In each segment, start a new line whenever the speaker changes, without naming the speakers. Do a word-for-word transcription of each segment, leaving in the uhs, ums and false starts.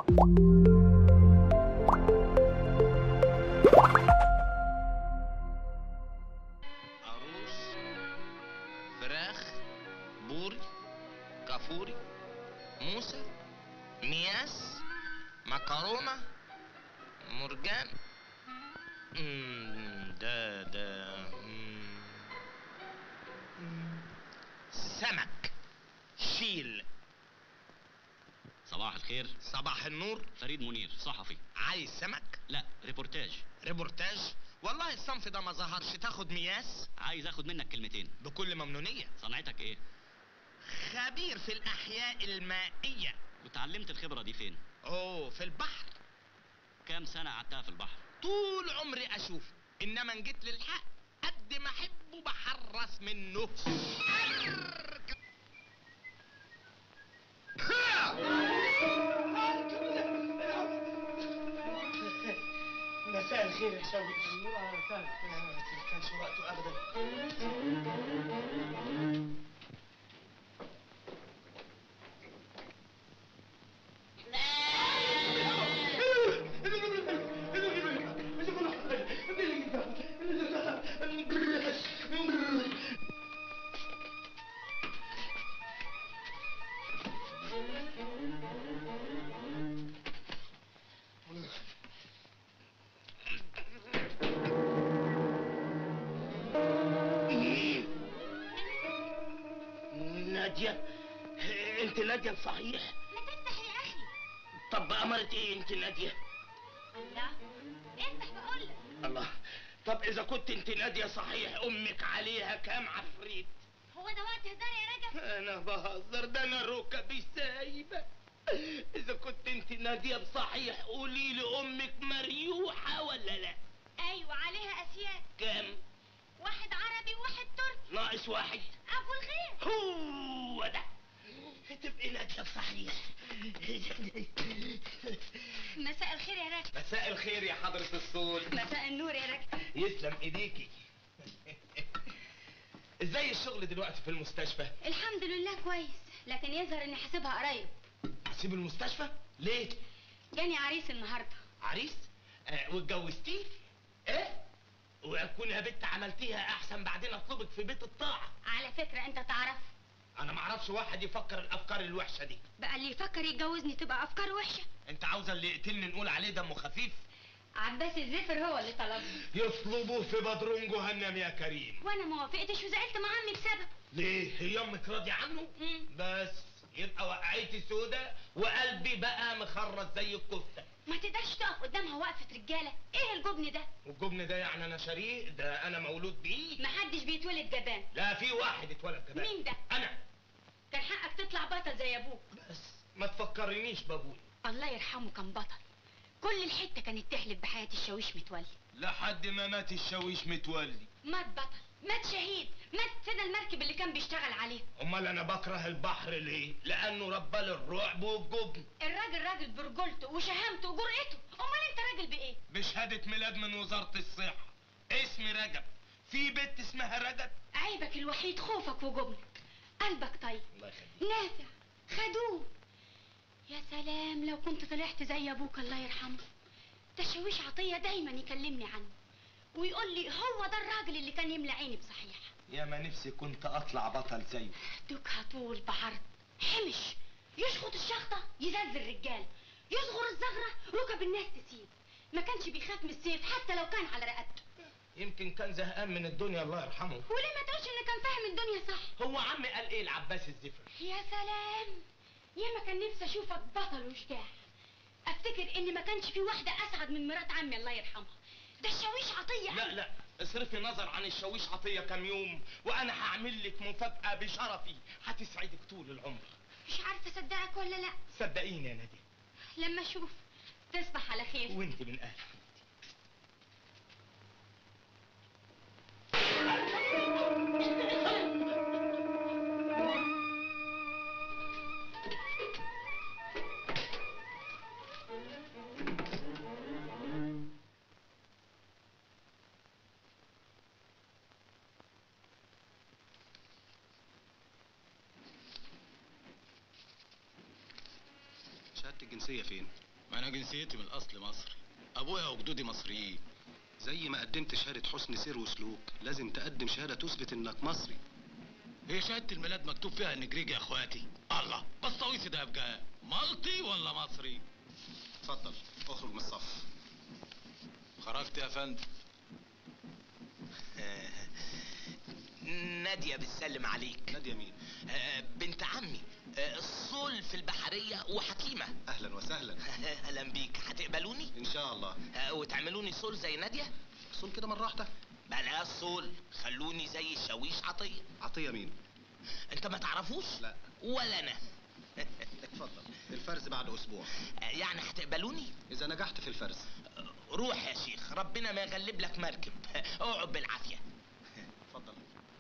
عروس، فراخ، بوري، كافوري، موسى، مياس، مكرونة، مرجان. مم، ده ده مم. سمك. شيل.
صباح الخير.
صباح النور.
فريد منير، صحفي.
عايز سمك؟
لا، ريبورتاج.
ريبورتاج؟ والله الصنف ده ما ظهرش. تاخد مياس؟
عايز اخد منك كلمتين.
بكل ممنونية.
صنعتك ايه؟
خبير في الأحياء المائية.
وتعلمت الخبرة دي فين؟
اوه، في البحر.
كام سنة قعدتها في البحر؟
طول عمري أشوفه، إنما إن جيت للحق قد ما أحبه بحرص منه.
مساء الخير يا شوقي. ما كانش وقته ابدا. نادية، انت نادية صحيح؟
ما تفتح يا اخي.
طب امرت ايه انت نادية؟
الله، افتح بقول لك.
الله، طب اذا كنت انت نادية صحيح، امك عليها كام عفريت؟
هو ده وقت هزار يا رجب؟
انا بهزر، ده انا ركبي سايبة. اذا كنت انت نادية بصحيح قولي لي امك مريوحة ولا لا؟
ايوه عليها اسياد.
كام؟
واحد عربي وواحد تركي.
ناقص واحد.
ابو الخير.
هو ده. تبقي نادية بصحيح.
مساء الخير يا رجب.
مساء الخير يا حضرة الصوت.
مساء النور يا رجب.
يسلم ايديكي. ازاي الشغل دلوقتي في المستشفى؟
الحمد لله كويس، لكن يظهر اني حاسبها قريب.
هسيب المستشفى؟ ليه؟
جاني عريس النهارده.
عريس؟ آه، واتجوزتيه؟ ايه؟ واكون يا بنت عملتيها احسن بعدين اطلبك في بيت الطاعة.
على فكرة انت تعرف،
انا معرفش واحد يفكر الافكار الوحشة دي.
بقى اللي يفكر يتجوزني تبقى افكار وحشة.
انت عاوزة اللي يقتلني نقول عليه دمه خفيف؟
عباس الزفر هو اللي طلبني.
يطلبوه في بدرون جهنم يا كريم.
وانا ما وافقتش وزعلت مع عمي بسبب.
ليه؟ هي امك راضية عنه؟
مم.
بس يبقى وقعتي سودة وقلبي بقى مخرط زي الكفتة.
ما تقدرش تقف قدامها وقفة رجالة. ايه الجبن ده؟
والجبن ده يعني انا شريك؟ ده انا مولود بيه.
محدش بيتولد جبان.
لا، في واحد اتولد جبان.
مين ده؟
انا.
كان حقك تطلع بطل زي ابوك.
بس ما تفكرنيش بابوي.
الله يرحمه كان بطل. كل الحتة كانت تحلف بحياة الشاويش متولي.
لحد ما مات الشاويش متولي.
مات بطل، مات شهيد، مات فدا المركب اللي كان بيشتغل عليه.
امال انا بكره البحر ليه؟ لانه ربى للرعب والجبن.
الراجل راجل برجولته وشهامته وجرأته. امال انت راجل بايه؟
بشهادة ميلاد من وزارة الصحة. اسمي رجب. في بنت اسمها رجب.
عيبك الوحيد خوفك وجبنك. قلبك طيب،
الله يخليك.
نافع، خدوم. يا سلام لو كنت طلعت زي ابوك الله يرحمه. ده شاويش عطية دايما يكلمني عنه ويقول لي هو ده الراجل اللي كان يملى عيني بصحيح.
يا ما نفسي كنت اطلع بطل زيه.
دوكها طول بعرض، حمش، يشخط الشخطة يزلزل الرجال، يصغر الزغرة ركب الناس تسيب. ما كانش بيخاف من السيف حتى لو كان على رقبته.
يمكن كان زهقان من الدنيا الله يرحمه.
وليه ما تقولش ان كان فاهم الدنيا صح؟
هو عمي قال ايه العباس الزفر؟
يا سلام، يا ما كان نفسي اشوفك بطل وشجاع. افتكر ان ما كانش في واحدة اسعد من مرات عمي الله يرحمها. ده الشاويش عطية.
لا لا، اصرفي نظر عن الشاويش عطية كام يوم وانا هعمل لك مفاجأة بشرفي هتسعدك طول العمر.
مش عارفة اصدقك ولا لا.
صدقيني يا نادية.
لما اشوف. تصبح على خير.
وانت من اهل.
شهادة الجنسية فين؟
انا جنسيتي من الاصل مصري، ابويا وجدودي مصريين.
زي ما قدمت شهادة حسن سير وسلوك لازم تقدم شهادة تثبت انك مصري.
هي شهادة الميلاد مكتوب فيها اني جريجي يا اخواتي. الله، بسطويسي ده يبقى مالطي ولا مصري؟
اتفضل اخرج من الصف.
خرجت يا فندم.
نادية بتسلم عليك.
نادية مين؟
آه، بنت عمي. آه، الصول في البحرية وحكيمة.
اهلا وسهلا.
اهلا بيك، هتقبلوني؟
ان شاء الله.
آه، وتعملوني صول زي نادية؟
صول كده مرة واحدة؟
بلاش صول، خلوني زي الشاويش عطية.
عطية مين؟
انت ما تعرفوش؟
لا.
ولا انا.
اتفضل، الفرز بعد اسبوع.
آه، يعني هتقبلوني؟
اذا نجحت في الفرز.
آه، روح يا شيخ، ربنا ما يغلب لك مركب. اقعد بالعافية.
اتفضل.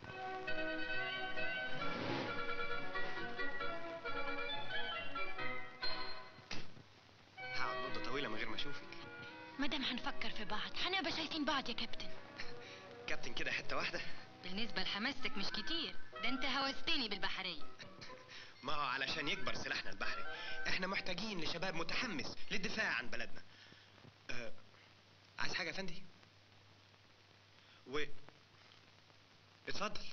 هقعد مدة طويلة من غير ما اشوفك.
مادام هنفكر في بعض هنبقى شايفين بعض يا كابتن.
كابتن كده حتة واحدة؟
بالنسبة لحماستك مش كتير، ده انت هوستني بالبحرية.
ما هو علشان يكبر سلاحنا البحري احنا محتاجين لشباب متحمس للدفاع عن بلدنا. أه... عايز حاجة يا فندي؟ و اتفضل.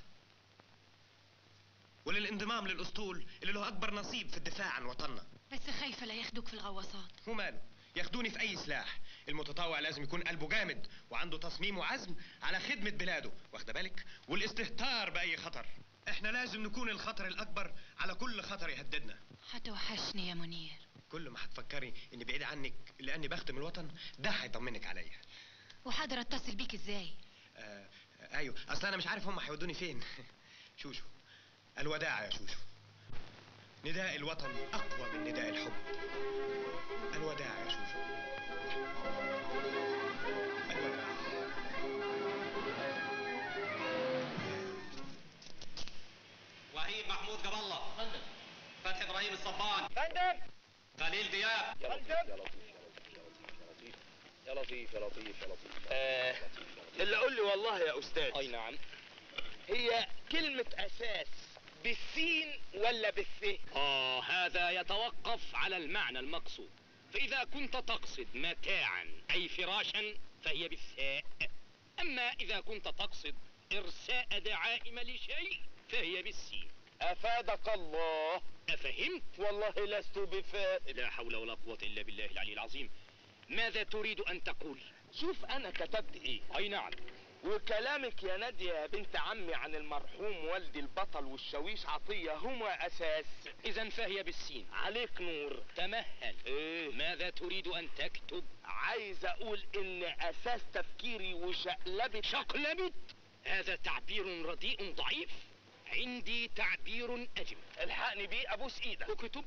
وللانضمام للاسطول اللي له اكبر نصيب في الدفاع عن وطننا.
بس خايفة لا ياخدوك في الغواصات.
وماله، ياخدوني في اي سلاح. المتطوع لازم يكون قلبه جامد وعنده تصميم وعزم على خدمة بلاده، واخده بالك؟ والاستهتار باي خطر. احنا لازم نكون الخطر الاكبر على كل خطر يهددنا.
هتوحشني يا منير.
كل ما هتفكري اني بعيد عنك لاني بخدم الوطن ده هيطمنك عليا.
وحاضر اتصل بيك ازاي؟
آه ايوه، اصل انا مش عارف هم هيودوني فين. شوشو، الوداع يا شوشو. نداء الوطن اقوى من نداء الحب. الوداع يا شوشو. الوداع.
وهيب محمود جاب الله.
فندم.
فتحي ابراهيم الصبان.
فندم.
خليل دياب.
يا لطيف
يا لطيف يا لطيف يا لطيف يا لطيف.
آه، اللي قول لي والله يا استاذ.
اي نعم.
هي كلمة اساس بالسين ولا بالث؟
اه هذا يتوقف على المعنى المقصود. فاذا كنت تقصد متاعا اي فراشا فهي بالثاء. اما اذا كنت تقصد ارساء دعائم لشيء فهي بالسين.
افادك الله.
افهمت؟
والله لست بفاهم.
لا حول ولا قوة الا بالله العلي العظيم. ماذا تريد ان تقول؟
شوف انا كتبت ايه.
اي نعم.
وكلامك يا نادية يا بنت عمي عن المرحوم والدي البطل والشاويش عطية هما اساس.
اذا فهي بالسين.
عليك نور.
تمهل.
ايه؟
ماذا تريد ان تكتب؟
عايز اقول ان اساس تفكيري وشقلبت.
شقلبت؟ هذا تعبير رديء ضعيف. عندي تعبير اجمل.
الحقني بيه ابوس ايدك.
اكتب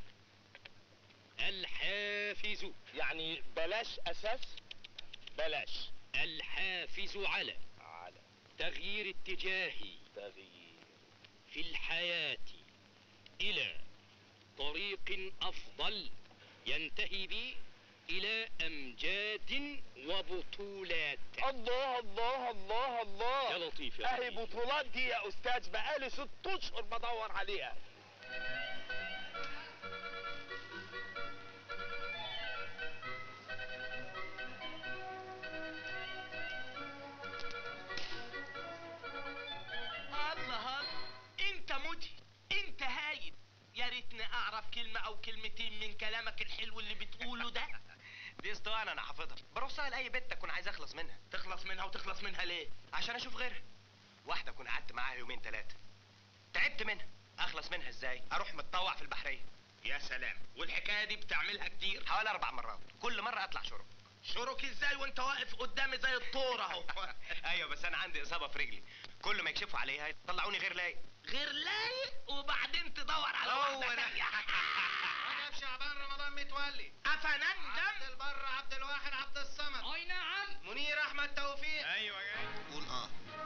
الحافز.
يعني بلاش اساس.
بلاش. الحافز على
على
تغيير اتجاهي
تغيير
في الحياة إلى طريق أفضل ينتهي بي إلى أمجاد وبطولات.
الله الله الله الله.
يا لطيف يا
اهي
لطيف.
بطولات دي يا استاذ بقالي ست اشهر بدور عليها. الله، انت مدهش، انت هايل. يا ريتني اعرف كلمة او كلمتين من كلامك الحلو اللي بتقوله ده.
دي اسطوانة انا حافظها، بروح سهل اي بنت اكون عايز اخلص منها.
تخلص منها وتخلص منها ليه؟
عشان اشوف غيرها. واحدة اكون قعدت معاها يومين ثلاثة تعبت منها، اخلص منها ازاي؟ اروح متطوع في البحرية.
يا سلام، والحكاية دي بتعملها كتير؟
حوالي اربع مرات، كل مرة اطلع شرب.
شرك ازاي وانت واقف قدامي زي الطور اهو؟
ايوه بس انا عندي اصابة في رجلي، كل ما يكشفوا عليها يطلعوني غير لايق.
غير لايق وبعدين تدور على
هو
واحدة
ده.
تانية.
رجب شعبان رمضان متولي.
افنندم.
عبد البر عبد الواحد عبد الصمد.
اي نعم.
منير احمد توفيق.
ايوه جاي.
قول اه.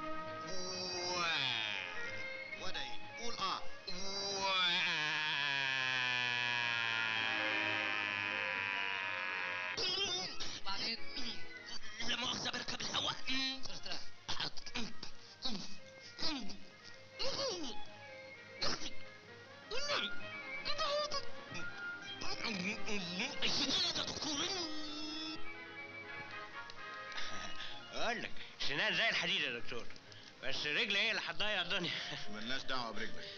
وده ايه؟ قول اه.
بعدين لا مؤاخذة بركب الهواء.
شغال زي الحديد يا دكتور، بس رجلي هي اللي هتضيع الدنيا.
ملناش دعوه برجلك.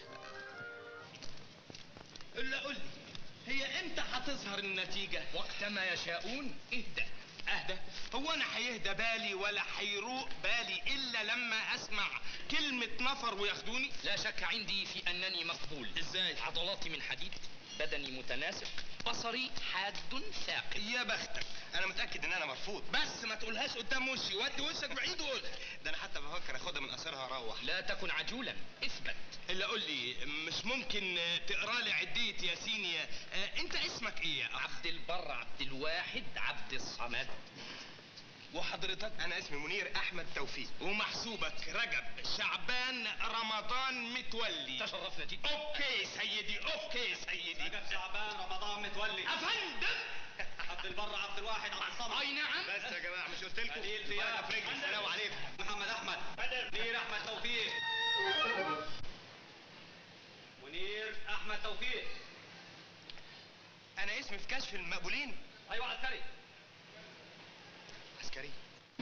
الا قول لي، هي امتى هتظهر النتيجه؟
وقتما يشاءون. اهدى
اهدى؟ هو انا هيهدى بالي ولا هيروق بالي الا لما اسمع كلمه نفر وياخدوني؟
لا شك عندي في انني مقبول.
ازاي؟
عضلاتي من حديد، بدني متناسق، بصري حاد ثاقب.
يا بختك،
انا متاكد ان انا مرفوض.
بس ما تقولهاش قدام وشي، ودي وشك بعيد وقولها.
ده انا حتى بفكر اخدها من قصرها واروح.
لا تكن عجولا، اثبت.
الا قول لي، مش ممكن تقرا لي عديه ياسين؟ يا آه، انت اسمك ايه؟
عبد البر عبد الواحد عبد الصمد.
وحضرتك؟
انا اسمي منير احمد توفيق.
ومحسوبك رجب شعبان رمضان متولي.
تشرفنا جدا.
اوكي سيدي، اوكي سيدي.
رجب شعبان رمضان متولي.
افندم.
عبد البر عبد الواحد عبد الصمد.
اي نعم.
بس يا جماعه مش قلت لكم؟
خليل دياب.
في رجلي. السلام عليكم.
محمد احمد. منير احمد توفيق. منير احمد توفيق.
انا اسمي في كشف المقبولين.
ايوه عسكري.
عسكري.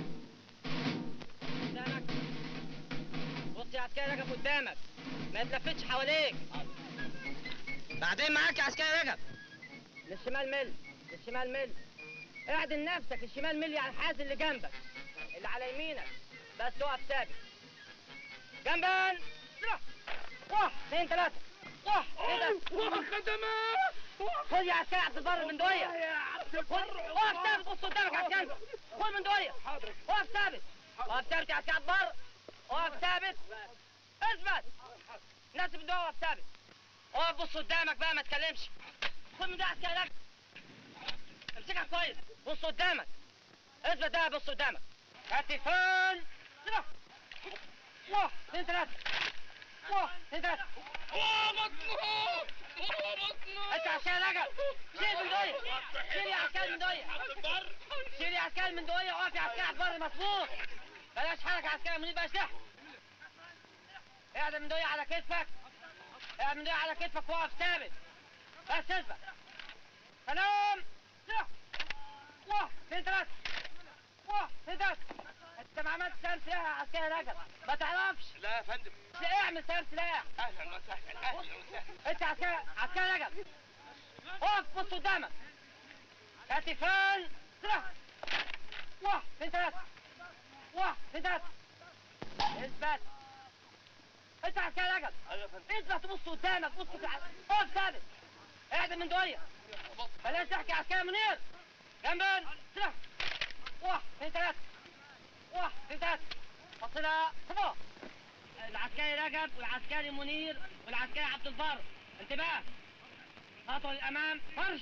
قدامك. بص يا عسكري رجب قدامك، ما يتلفتش حواليك. بعدين معاك يا عسكري رجب. للشمال مل، للشمال مل. اعدل نفسك الشمال ملي على الحاز اللي جنبك، اللي على يمينك، بس اقف ثابت. جنبا. واحد اثنين ثلاثة. واحد اثنين ثلاثة.
خدمات.
خد يا عسكري عبد البر من دوية.
يا عبد البر.
اقف ثابت، بص قدامك يا عسكري. خد من دوية.
حاضر.
اقف ثابت. اقف ثابت يا عسكري عبد البر. اقف ثابت. اثبت. ناس من دوية اقف ثابت. اقف بص قدامك بقى، ما تكلمش. خد من ده عسكري رجل. امسكها كويس، بص قدامك. اثبت ده، بص قدامك. كتفان. سبع. واحد اثنين ثلاثة. واحد اثنين ثلاثة.
اوه مطلوب. اوه مطلوب.
انت عسكري رجل. شيل من دوية. شيل يا عسكري من دوية. شيل يا عسكري من دوية. واقف يا عسكري عبد البر مظبوط. بلاش حركة يا عسكري منير، بلاش لحم. اعدل من دوية على كتفك. اعدل من دوية على كتفك، واقف ثابت. بس اثبت. سلام. سلام. واحد اثنين ثلاثة. واحد اثنين ثلاثة. انت ما عملتش سلام سلاح يا عسكري رجب، ما تعرفش.
لا يا فندم.
اعمل سلام سلاح.
اهلا وسهلا، اهلا وسهلا.
انت عسكري عسكري رجب. اقف بص قدامك. كتفان. سلاح. واحد اثنين ثلاثة. واحد اثنين ثلاثة. اثبت. انت عسكري رجب. اثبت بص قدامك، بص في الع- اقف ثابت. اعدل من دوية. بلاش تحكي يا عسكري منير. جنبا. سلاح. واحد اثنين ثلاثة. واحد اثنين ثلاثة. فصلها صفا. العسكري رجب والعسكري منير والعسكري عبد البر. انتباه. خطوة للأمام، فرش.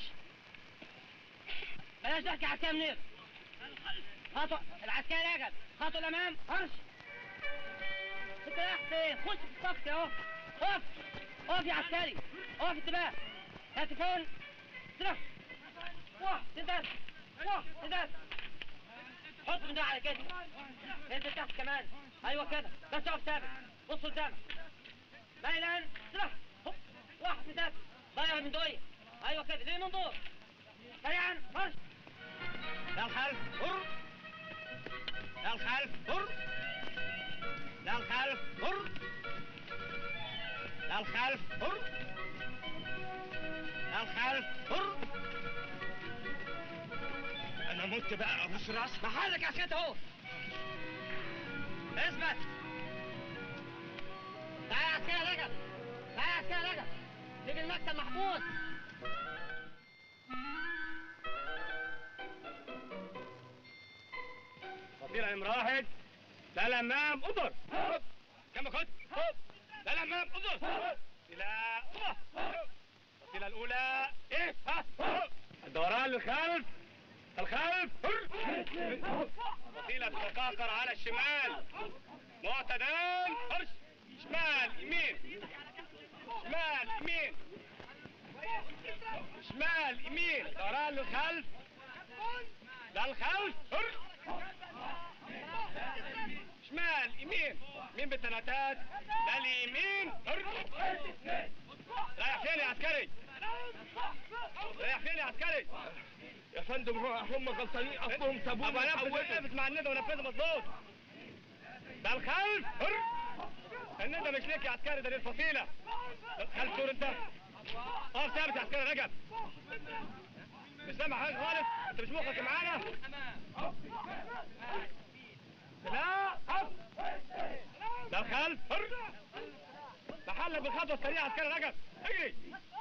بلاش تحكي يا عسكري منير. خطوة العسكري رجب، خطوة للأمام، فرش. انت رايح فين؟ خش في الصف اهو. اقف. اقف يا عسكري. اقف انتباه. هاتفون. سلاح. واحد اثنين ثلاثة. واحد اثنين ثلاثة. حط من ده على كده. انزل تحت كمان. ايوه كده، بس اقف ثابت. بص قدامك. ميلان. سلاح. هوب. واحد اثنين ثلاثة. ضيع من دوية. ايوه كده، ليه منظور. سريعا، مرش. للخلف، هر. للخلف، هر. للخلف، هر. للخلف، هر. للخلف، هر.
انا مت بقى ابوس راسك.
محلك يا عسكري اهو. اثبت. تعالى يا عسكري رجب. تعالى يا عسكري رجب. تيجي المكتب محمود.
فصيلة نمرة واحد. لا الأمام أضر. كم كنت؟ لا الأمام أضر. فصيلة أضر. الفصيلة الأولى إيه؟ الدوران للخلف. الخلف. فصيلة تتقاقر على الشمال. معتدل. فرش. شمال يمين. شمال يمين. شمال يمين. دوران للخلف. للخلف. شمال يمين. مين بالثلاثات؟ لليمين. رايح فين يا عسكري؟ رايح فين يا عسكري؟ يا فندم هم غلطانين، اصلهم سابوني. ابقى نفذ، نفذ مع الندى ونفذها مظبوط.
ده الخلف هر الندى مش ليك يا عسكري، ده للفصيله. خلف دور انت. اقف ثابت يا عسكري رجب. مش سامع حاجه خالص، انت مش مخك معانا. لا اقف. ده الخلف هر محلك بالخطوه السريعه يا عسكري رجب. اجري.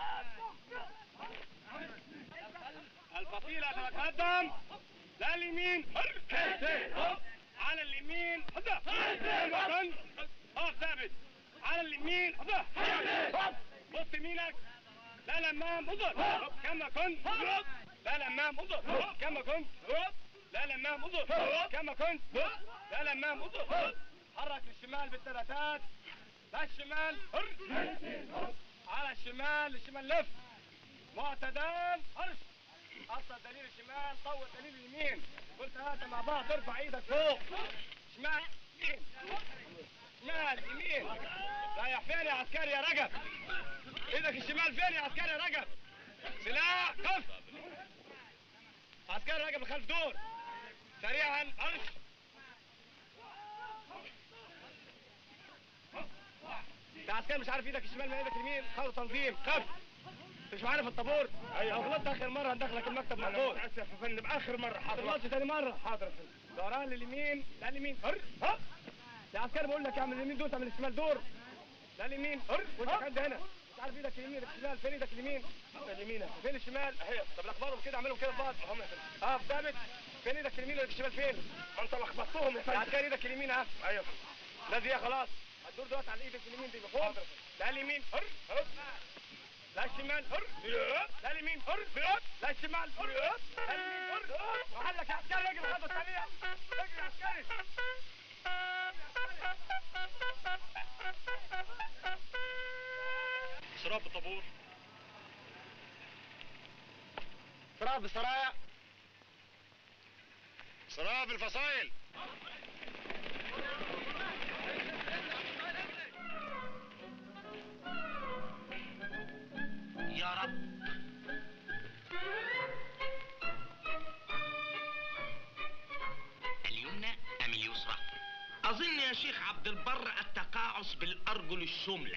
الفصيله تتقدم. لا اليمين هر على اليمين حذا. اقف ثابت على اليمين حذا. بص يمينك. لا لمام انظر كما كنت. لا لمام انظر كما كنت. لا لمام انظر كما كنت. لا لمام انظر. حرك للشمال بالثلاثات. لا الشمال على الشمال. الشمال لف معتدل هرش. اصل دليل الشمال طول دليل اليمين. قلت هذا مع بعض. ارفع ايدك فوق. شمال يمين شمال يمين. رايح فين يا عسكري يا رجب؟ ايدك الشمال فين يا عسكري يا رجب؟ سلاح قف. عسكري رجب لخلف دور سريعا هرش. انت عسكري مش عارف ايدك الشمال من ايدك اليمين. خلوا تنظيم خف. مش عارف الطابور. ايوه لو غلطت اخر مره هندخلك المكتب مقبول. اسف يا فندم اخر مره. حاضر ما تغلطش تاني مره. حاضر يا فندم. دوران لليمين. لا اليمين هر ها يا عسكري بقول لك اعمل اليمين دول تعمل الشمال دور. لا اليمين هر وانت قد هنا. مش عارف ايدك اليمين ايدك الشمال. فين ايدك اليمين؟ اليمين فين الشمال؟ اهي. طب لخبطهم كده اعملهم كده في بعض. اهم يا فندم. اه ثابت. فين ايدك اليمين وايدك الشمال فين؟ ما انت لخبطتهم يا فندم. يا عسكري ايدك اليمين اهي. ايوه لا دي خلاص. الدور دلوقتي على ايدك اليمين دي مفهوم؟ لا اليمين هر هر لا الشمال هر لا اليمين هر لا الشمال هر لا اليمين هر. وحلك يا عسكري اجري خطوه سريعه. اجري يا عسكري. سراب بالطابور. سراب بالسرايا. سراب بالفصائل.
يا رب. اليمنى ام اليسرى؟ اظن يا شيخ عبد البر التقاعس بالارجل الشملة.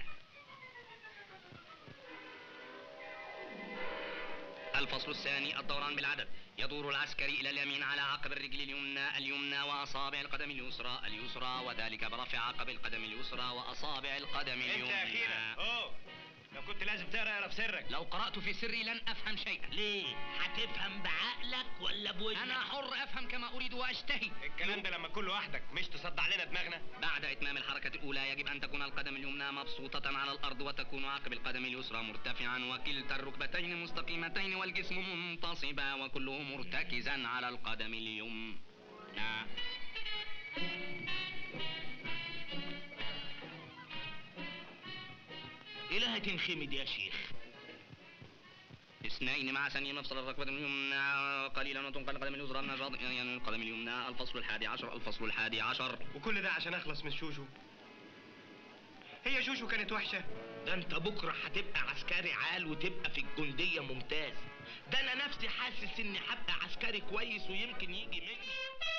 الفصل الثاني الدوران بالعدد. يدور العسكري إلى اليمين على عقب الرجل اليمنى اليمنى وأصابع القدم اليسرى اليسرى وذلك برفع عقب القدم اليسرى وأصابع القدم اليمنى.
انت اخيرا اوه لو كنت لازم تقرا اقرا في سرك.
لو قرأت في سري لن أفهم شيئا.
ليه؟ هتفهم بعقلك ولا بوجهك؟
أنا حر أفهم كما أريد وأشتهي.
الكلام ده لما تكون لوحدك مش تصدع لنا دماغنا.
بعد إتمام الحركة الأولى يجب أن تكون القدم اليمنى مبسوطة على الأرض وتكون عقب القدم اليسرى مرتفعا وكلتا الركبتين مستقيمتين والجسم منتصبا وكله مرتكزا على القدم اليمنى.
إلهي تنخمد يا شيخ.
اثنين مع ثانية مفصل الركبة اليمنى قليلا وتنقل القدم اليسرى من الجاض يعني القدم اليمنى. الفصل الحادي عشر الفصل الحادي عشر.
وكل ده عشان اخلص من شوشو. هي شوشو كانت وحشة.
ده انت بكرة هتبقى عسكري عال وتبقى في الجندية ممتاز. ده انا نفسي حاسس اني هبقى عسكري كويس ويمكن يجي مني.